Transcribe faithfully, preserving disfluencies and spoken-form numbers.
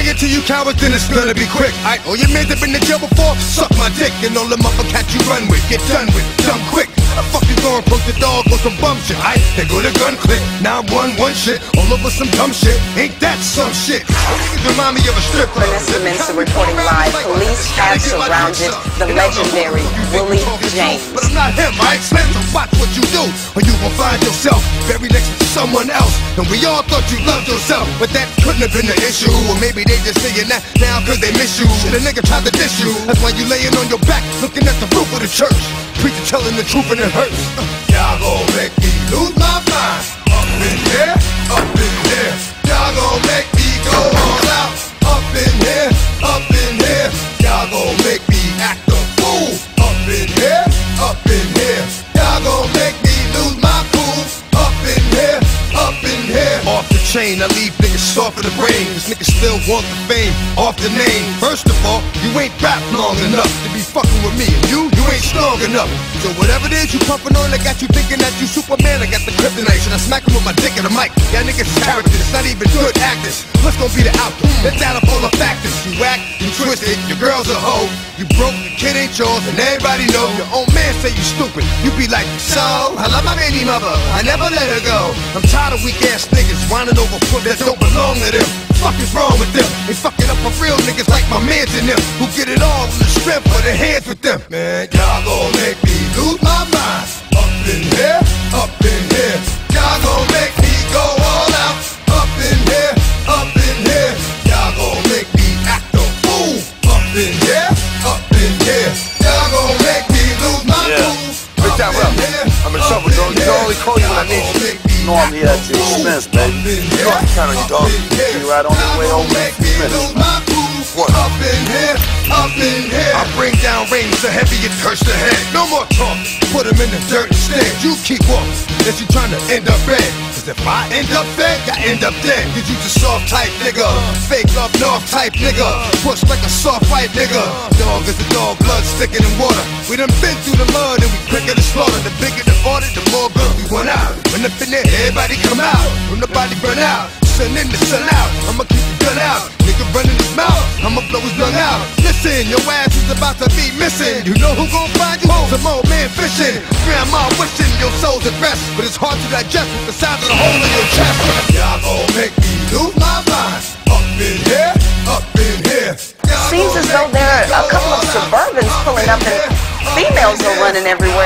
bring it to you cowards, then it's gonna be quick. Alright, all your men have been in jail before, suck my dick. And all them other cats you run with, get done with, dumb quick. How the fuck you gonna approach the dog on some bum shit? Aight, they go to gun click, nine one one shit, all over some dumb shit. Ain't that some shit? Niggas remind me of a strip club. Vanessa Mensah reporting live. Police have surrounded the legendary Willie James. But I'm not him, right? Slim, so watch what you do, or you gon' find yourself very next to someone else. And we all thought you loved yourself, but that couldn't have been the issue. Or maybe they just saying that now cause they miss you. Shit, a nigga tried to diss you. That's why you laying on your back, looking at the roof of the church. Preacher telling the truth and it hurts. uh, Y'all gon' make me lose my mind. Up in here, up in here. Y'all gon' make me go all out. Up in here, up in here. Y'all gon' make me act a fool. Up in here, up in here. Y'all gon' make me lose my cool. Up in here, up in here. Off the chain, I leave niggas soft in the brain. Cause niggas still want the fame, off the name. First of all, you ain't rap long enough to be fucking with me. And you, you ain't strong enough. So whatever it is you pumping on, I got you thinking that you Superman. I got the kryptonite. Should I smack him with my dick in the mic? Y'all niggas characters, not even good actors. What's gonna be the outcome? Let's add up all the factors. You whack, you twisted, your girl's a hoe. You broke, the kid ain't yours, and everybody know. Your own man say you stupid. You be like, so, I love my baby mother, I never let her go. I'm tired of weak ass niggas whining over foot that don't belong to them. Fuck is wrong with them? They fucking up for real niggas like my mans and them, who get it all with the strength of their hands with them. Man, y'all gon' make me lose my mind. Up in here, up in here. Y'all gon' make me go all out. Up in here, up in here. Y'all gon' make me act a fool. Up in here, up in here. Y'all gon' make me lose my cool. Big time up. I'm in trouble, dog. You can only call you when I need you. You know I'm here at your expense, baby. You know I can count on you, dog. Be right on your way home in a few minutes. What? Up in here, up in here. I bring down rain so heavy it hurts the head. No more talk, put him in the dirt instead. You keep walking, that you trying to end up red. Cause if I end up dead, I end up dead. Cause you just soft type nigga, fake up north type nigga, push like a soft white nigga. Dog is a dog, blood sticking in water. We done been through the mud and we quicker to slaughter. The bigger the order, the more blood we want out. When up in there, everybody come out. When the body burn out, sun in the sun out. I'ma keep the gun out. Nigga running his mouth, I'ma blow his lung out. Listen, your ass is about to be missing. You know who gon' find you? Some old man fishing. Grandma wishing your soul's at rest, but it's hard to digest with the sound of the hole in your chest. Y'all gon' make me lose my mind. Up in here, up in here. Seems as though there are a couple of Suburbans pulling up and females are running everywhere.